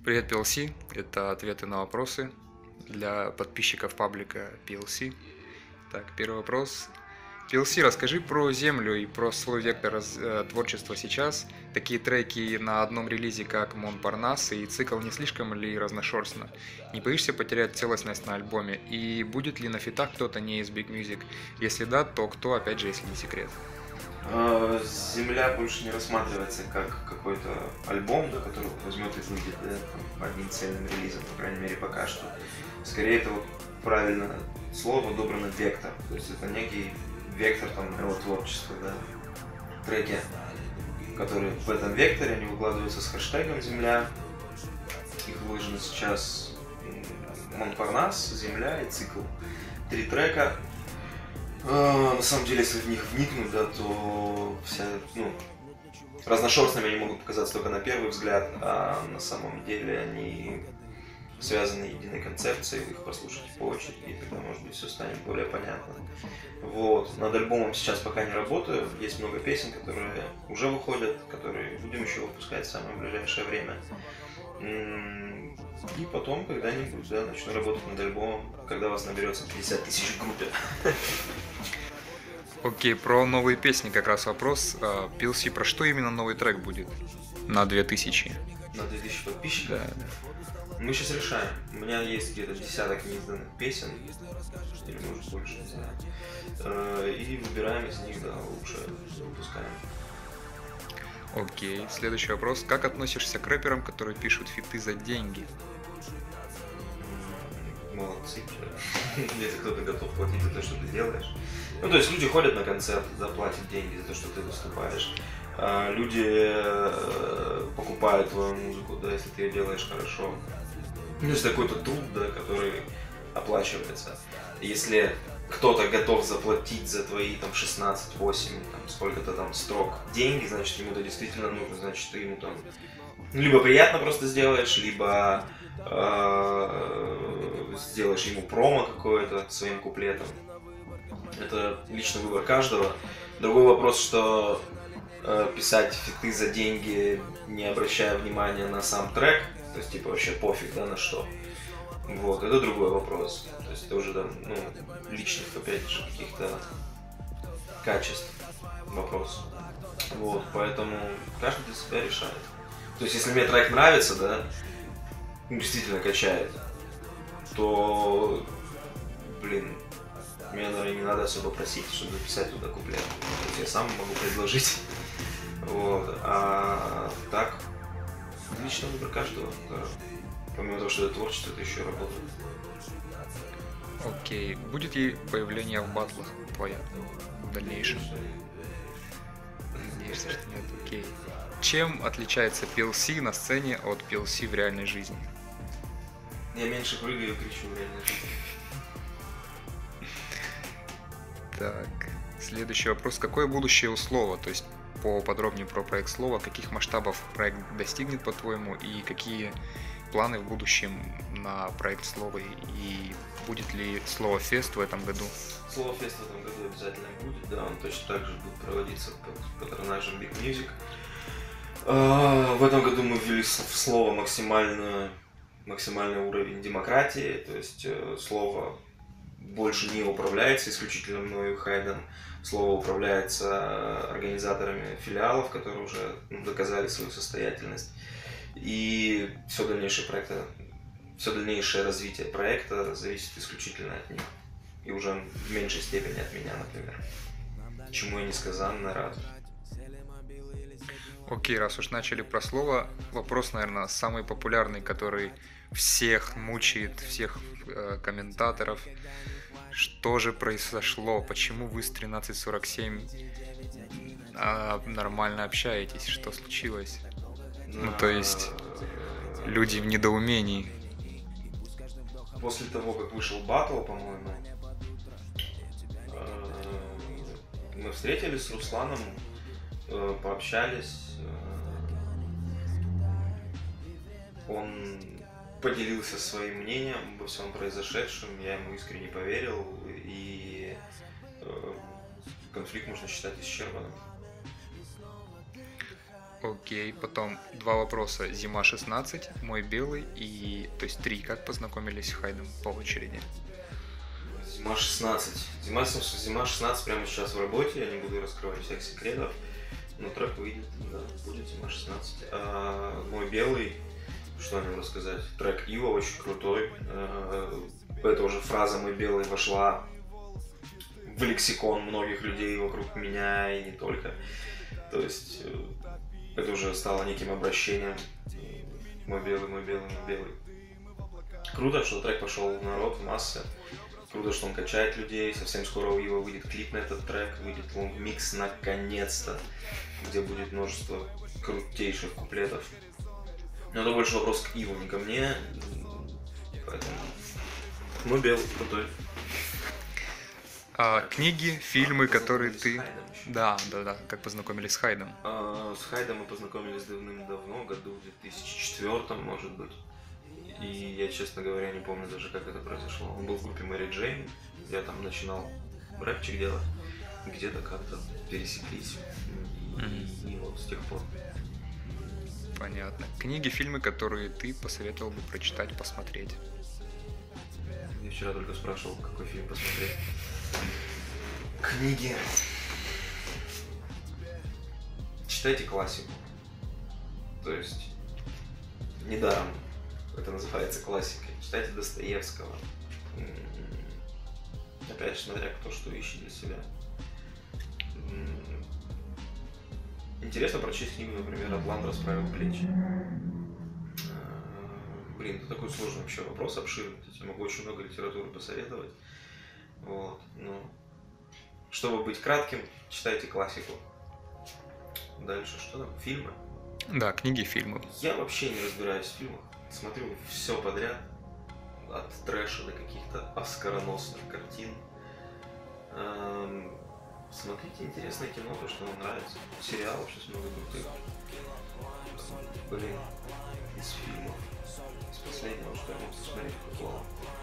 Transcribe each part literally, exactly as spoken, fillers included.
Привет, пи эл си. Это ответы на вопросы для подписчиков паблика пи эл си. Так, первый вопрос. пи эл си, расскажи про Землю и про свой вектор раз- э, творчества сейчас. Такие треки на одном релизе, как Монпарнас и цикл, не слишком ли разношерстно? Не боишься потерять целостность на альбоме? И будет ли на фитах кто-то не из Big Music? Если да, то кто, опять же, если не секрет? Э, Земля больше не рассматривается как какой-то альбом, да, который возьмет и выйдет, да, там, одним цельным релизом, по крайней мере, пока что. Скорее, это вот правильно слово подобрано вектор. То есть это некий вектор там моего творчества, да. Треки, которые в этом векторе, они выкладываются с хэштегом Земля. Их выложено сейчас м, Монпарнас, Земля и цикл. Три трека. А, на самом деле, если в них вникнуть, да, то вся, ну, разношерстными они могут показаться только на первый взгляд, а на самом деле они связаны единой концепцией, вы их послушайте по очереди, и тогда, может быть, все станет более понятно. Вот. Над альбомом сейчас пока не работаю, есть много песен, которые уже выходят, которые будем еще выпускать в самое ближайшее время. М, И потом когда-нибудь, да, начну работать над альбомом, когда вас наберется пятьдесят тысяч в группе. Окей, про новые песни как раз вопрос. А, пи эл си, про что именно новый трек будет на две тысячи? На две тысячи подписчиков. Да. Мы сейчас решаем. У меня есть где-то десяток неизданных песен, или может больше, не знаю. Э, И выбираем из них, да, лучше выпускаем. Окей, следующий вопрос. Как относишься к рэперам, которые пишут фиты за деньги? М, Молодцы. Если кто-то готов платить за то, что ты делаешь. Ну, то есть люди ходят на концерт, заплатят деньги за то, что ты выступаешь. А люди э, покупают твою музыку, да, если ты ее делаешь хорошо. Ну, есть какой-то труд, да, который оплачивается. Если кто-то готов заплатить за твои там шестнадцать, восемь, там, сколько-то там строк деньги, значит, ему это действительно нужно, значит, ты ему там ну, либо приятно просто сделаешь, либо э, сделаешь ему промо какое-то своим куплетом. Это личный выбор каждого. Другой вопрос, что э, писать фиты за деньги, не обращая внимания на сам трек, то есть типа вообще пофиг, да, на что. Вот, это другой вопрос. То есть это уже там, ну, личных, опять же, каких-то качеств вопрос. Вот, поэтому каждый для себя решает. То есть если мне трек нравится, да, ну, действительно качает, то, блин, мне, наверное, не надо особо просить, чтобы написать туда куплет. То есть я сам могу предложить. Вот, а так, личный выбор каждого, да. Помимо того, что это творчество, это еще работа. Окей, будет ли появление в батлах твоя в дальнейшем? Надеешься, что нет? Окей. Чем отличается пи эл си на сцене от пи эл си в реальной жизни? Я меньше прыгаю и кричу в реальной жизни. Так, следующий вопрос. Какое будущее у Слова? То есть поподробнее про проект Слова. Каких масштабов проект достигнет, по-твоему, и какие планы в будущем на проект Слова? И будет ли Слово Фест в этом году? Слово фест в этом году обязательно будет, да, он точно так же будет проводиться под патронажем Big Music. А, В этом году мы ввели с- в слово максимальную, максимальный уровень демократии, то есть э, слово больше не управляется исключительно мною, Хайден. Слово управляется организаторами филиалов, которые уже ну, доказали свою состоятельность. И все дальнейшее проекта, все дальнейшее развитие проекта зависит исключительно от них. И уже в меньшей степени от меня, например. Чему я несказанно рад. Окей, раз уж начали про Слово, вопрос, наверное, самый популярный, который всех мучает, всех э, комментаторов. Что же произошло? Почему вы с тринадцать сорок семь а, нормально общаетесь? Что случилось? Ну, то есть, люди в недоумении. После того, как вышел батл, по-моему, э, мы встретились с Русланом, э, пообщались. э, Он поделился своим мнением обо всем произошедшем, я ему искренне поверил, и э, конфликт можно считать исчерпанным. Окей, потом два вопроса. Зима шестнадцать, Мой белый и... То есть три. Как познакомились с Хайдом по очереди? Зима шестнадцать. Зима, зима шестнадцать прямо сейчас в работе, я не буду раскрывать всех секретов, но трек выйдет, да, будет Зима шестнадцать. А, Мой белый, что о нем рассказать? Трек Ива очень крутой. А, эта уже фраза «Мой белый» вошла в лексикон многих людей вокруг меня и не только. То есть это уже стало неким обращением. Мой белый, мой белый, мой белый. Круто, что трек пошел в народ, в массы. Круто, что он качает людей. Совсем скоро у Ива выйдет клип на этот трек, выйдет лонгмикс наконец-то, где будет множество крутейших куплетов. Но это больше вопрос к Иву, не ко мне. Поэтому мой белый крутой. А, книги, фильмы, а, которые ты... Да, да, да, как познакомились с Хайдом? А, с Хайдом мы познакомились давным-давно, году в две тысячи четвёртом, может быть. И я, честно говоря, не помню даже, как это произошло. Он был в группе Мэри Джейн, я там начинал рэпчик делать, где-то как-то пересеклись. И, mm-hmm. и, и вот с тех пор. Понятно. Книги, фильмы, которые ты посоветовал бы прочитать, посмотреть? Я вчера только спрашивал, какой фильм посмотреть. Книги. Читайте классику. То есть, недаром это называется классикой. Читайте Достоевского. Опять же, смотря кто что ищет для себя. Интересно прочесть книгу, например, «Атлант расправил плечи». Блин, это такой сложный вообще вопрос, обширный. Я могу очень много литературы посоветовать. Вот. Но чтобы быть кратким, читайте классику. Дальше что там? Фильмы? Да, книги, фильмы. Я вообще не разбираюсь в фильмах. Смотрю все подряд. От трэша до каких-то оскароносных картин. Эм, смотрите интересное кино, то, что вам нравится. Сериалов сейчас много крутых. Блин, из фильмов. Из последнего, что я мог посмотреть, какого.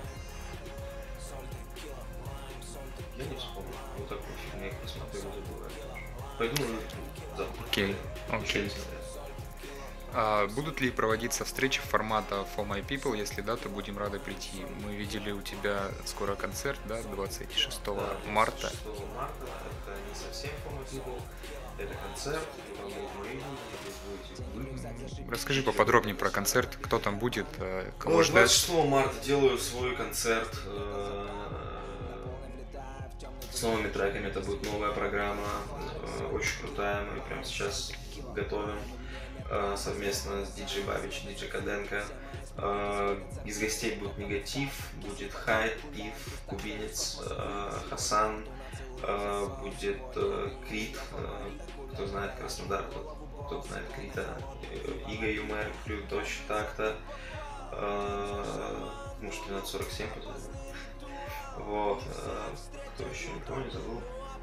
Я не вспомню. Вот такой фильм я их посмотрел, забываю. Пойду завтра. Окей, окей. А будут ли проводиться встречи формата For My People? Если да, то будем рады прийти. Мы видели у тебя скоро концерт, да, двадцать шестого Да, марта. двадцать шестого марта. Это не совсем For My People. Это концерт, там будут мои люди, здесь будете вы. Расскажи поподробнее про концерт, кто там будет, кого ждать. двадцать шестого марта делаю свой концерт с новыми треками. Это будет новая программа, очень крутая. Мы прямо сейчас готовим совместно с диджей Бабич, диджей Каденко. Из гостей будет Негатив, будет Хайд, Пив, Кубинец, Хасан, будет Крит, кто знает Краснодар, тот, кто знает Крита, Ига Юмер, Крю, точно так-то, может тринадцать сорок семь, вот, кто еще, никого не забыл.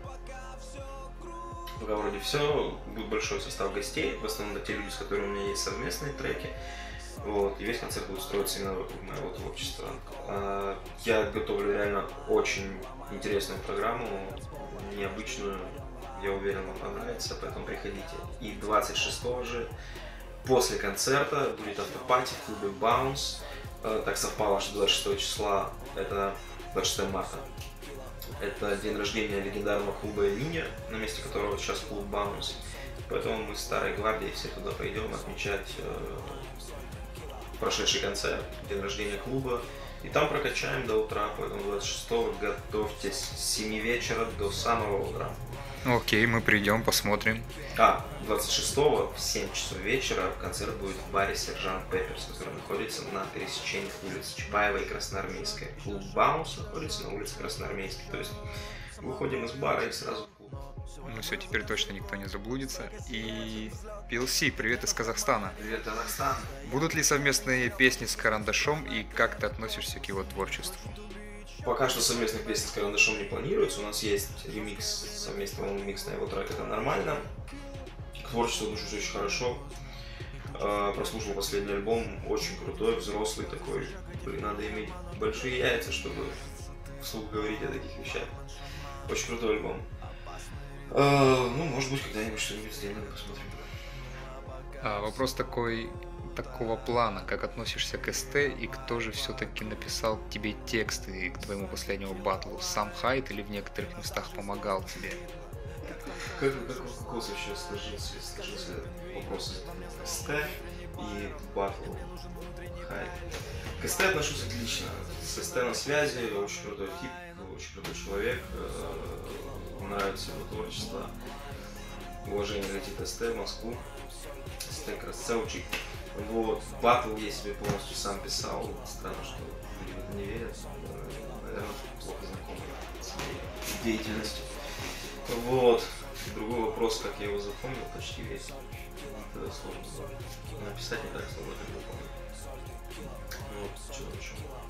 Пока вроде все, будет большой состав гостей, в основном это те люди, с которыми у меня есть совместные треки. Вот, и весь концерт будет строиться именно вокруг моего творчества. Я готовлю реально очень интересную программу, необычную, я уверен, вам понравится, поэтому приходите. И двадцать шестого же, после концерта, будет автопати в клубе Bounce. Так совпало, что двадцать шестого числа, это двадцать шестого марта. Это день рождения легендарного клуба «Линия», на месте которого сейчас клуб Bounce. Поэтому мы с Старой Гвардией все туда пойдем отмечать э, прошедший концерт, день рождения клуба. И там прокачаем до утра, поэтому двадцать шестого готовьтесь с семи вечера до самого утра. Окей, мы придем, посмотрим. А, двадцать шестого в семь часов вечера концерт будет в баре «Сержант Пепперс», который находится на пересечении улиц Чапаева и Красноармейской. Клуб Bounce находится на улице Красноармейской. То есть выходим из бара и сразу в клуб. Ну все, теперь точно никто не заблудится. И пи эл си, привет из Казахстана. Привет, Казахстан. Будут ли совместные песни с Карандашом и как ты относишься к его творчеству? Пока что совместных песен с Карандашом не планируется. У нас есть ремикс, совместный ремикс на его трек, это нормально. К творчеству отношусь очень хорошо. Прослушал последний альбом, очень крутой, взрослый такой. Блин, надо иметь большие яйца, чтобы вслух говорить о таких вещах. Очень крутой альбом. Ну, может быть, когда-нибудь что-нибудь сделаем, посмотрим. А, вопрос такой, такого плана, как относишься к СТ и кто же все-таки написал тебе тексты к твоему последнему батлу? Сам Хайд или в некоторых местах помогал тебе? Как, как, как у вас вообще сложился, сложился вопрос СТ и батл Хайд? К СТ отношусь отлично. С СТ на связи, очень крутой тип, очень крутой человек. Нравится его творчество. Уважение летит СТ в Москву. СТ красавчик. Вот. Батл я себе полностью сам писал. Странно, что люди в это не верят. Наверное, плохо знакомы с моей деятельностью. Вот. Другой вопрос, как я его запомнил, почти весь. Это сложно было написать, не так сложно, как запомнить. Вот, что еще.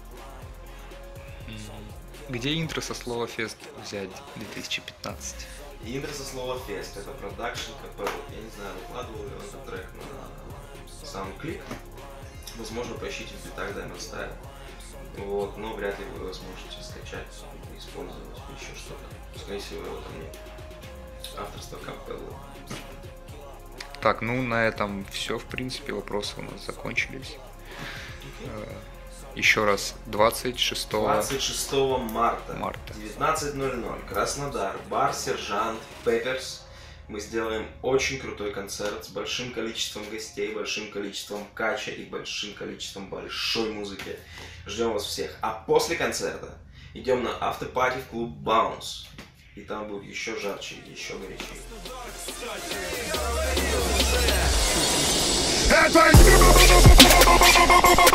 Где интро со слова фест взять две тысячи пятнадцать? Интро со слова фест, это продакшн, КП. Я не знаю, выкладывал ли он этот трек на SoundClick. Возможно, поищите в битах Diamond Style. Вот, но вряд ли вы его сможете скачать, использовать, еще что-то. Скорее всего, его там нет. Авторство Капеллы. Так, ну на этом все, в принципе, вопросы у нас закончились. Okay. Еще раз, двадцать шестого двадцать шестого марта, марта. девятнадцать ноль ноль, Краснодар, бар Сержант Пепперс. Мы сделаем очень крутой концерт с большим количеством гостей, большим количеством кача и большим количеством большой музыки. Ждем вас всех. А после концерта идем на автопати в клуб Bounce. И там будет еще жарче, еще горячее. Это